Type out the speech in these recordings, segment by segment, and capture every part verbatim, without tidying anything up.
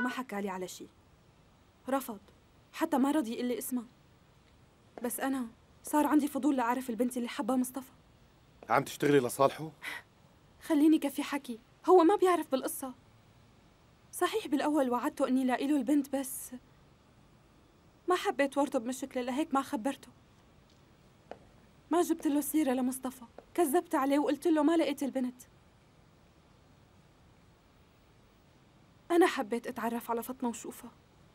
ما حكالي على شيء، رفض، حتى ما رضي يقول لي اسمها. بس أنا صار عندي فضول لأعرف البنت اللي حبها مصطفى. عم تشتغلي لصالحه؟ خليني كفي حكي، هو ما بيعرف بالقصة. صحيح بالأول وعدته إني لاقي له البنت، بس ما حبيت ورطه بمشكلة، لهيك ما خبرته. ما جبت له سيرة لمصطفى، كذبت عليه وقلت له ما لقيت البنت. أنا حبيت أتعرف على فاطمة وشوفها.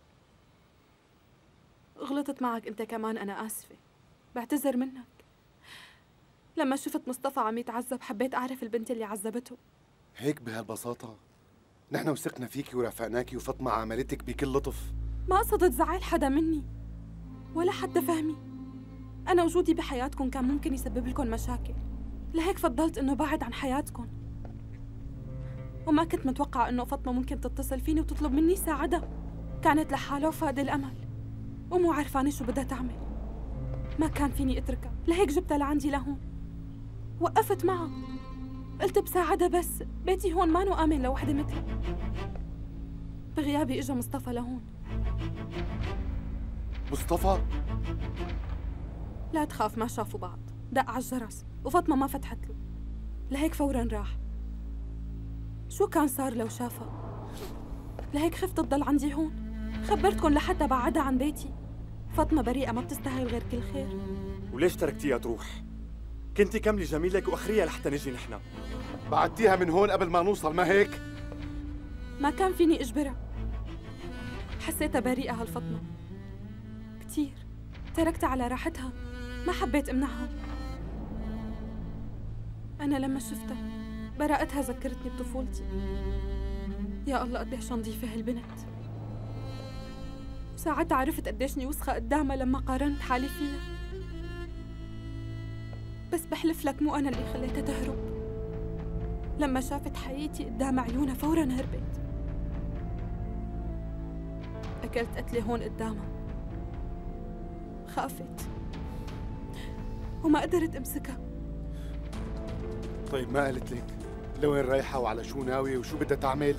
غلطت معك أنت كمان، أنا آسفة، بعتذر منك. لما شفت مصطفى عم يتعذب حبيت أعرف البنت اللي عذبته. هيك بهالبساطة؟ نحن وثقنا فيكي ورافقناكي وفاطمة عاملتك بكل لطف. ما قصدت زعل حدا مني ولا حتى فهمي. أنا وجودي بحياتكم كان ممكن يسبب لكم مشاكل، لهيك فضلت إنه بعد عن حياتكم. وما كنت متوقعة إنه فاطمة ممكن تتصل فيني وتطلب مني ساعدها. كانت لحالها وفاقدة الأمل ومو عرفانة شو بدها تعمل. ما كان فيني أتركها، لهيك جبتها لعندي لهون. وقفت معها، قلت بساعدها، بس بيتي هون مانو آمن لوحدة مثلي. بغيابي إجا مصطفى لهون. مصطفى؟ لا تخاف، ما شافوا بعض، دق على الجرس وفاطمة ما فتحت له، لهيك فوراً راح. شو كان صار لو شافها؟ لهيك خفت تضل عندي هون. خبرتكن لحتى بعدها عن بيتي. فاطمة بريئة، ما بتستاهل غير كل خير. وليش تركتيها تروح؟ كنتي كملي جميلك واخريها لحتى نجي نحن. بعدتيها من هون قبل ما نوصل، ما هيك؟ ما كان فيني اجبرها. حسيتها بريئة هالفاطمة كتير، تركتها على راحتها، ما حبيت امنعها. أنا لما شفتها براءتها ذكرتني بطفولتي. يا الله قديش نظيفة هالبنت. ساعتها عرفت قديشني وسخة قدامها لما قارنت حالي فيها. بس بحلف لك مو أنا اللي خليتها تهرب. لما شافت حقيقتي قدام عيونها فوراً هربت. أكلت قتلة هون قدامها، خافت وما قدرت أمسكها. طيب ما قالت لك لوين رايحة وعلى شو ناوية وشو بدها تعمل؟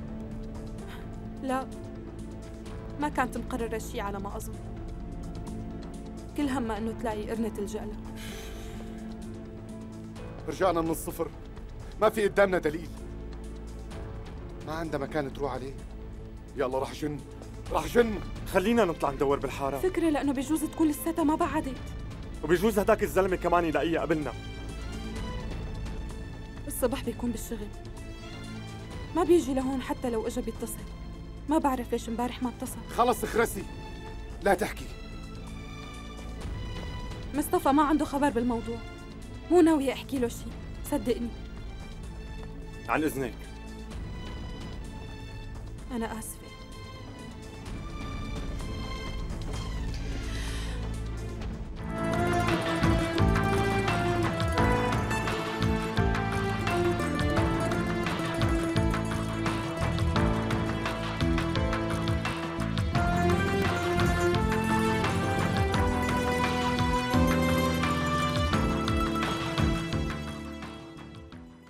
لا، ما كانت مقررة شي على ما أظن. كل همها إنه تلاقي قرنة تلجأ لها. رجعنا من الصفر، ما في قدامنا دليل، ما عندها مكان تروح عليه. يلا رح جن رح جن. خلينا نطلع ندور بالحارة. فكرة، لأنه بجوز تكون لساتها ما بعدت، وبجوز هداك الزلمة كمان يلاقيها قبلنا. الصبح بيكون بالشغل، ما بيجي لهون، حتى لو اجى بيتصل. ما بعرف ليش امبارح ما اتصل. خلص اخرسي، لا تحكي. مصطفى ما عنده خبر بالموضوع، مو ناوية احكي له شيء، صدقني. عن اذنك. أنا آسفة.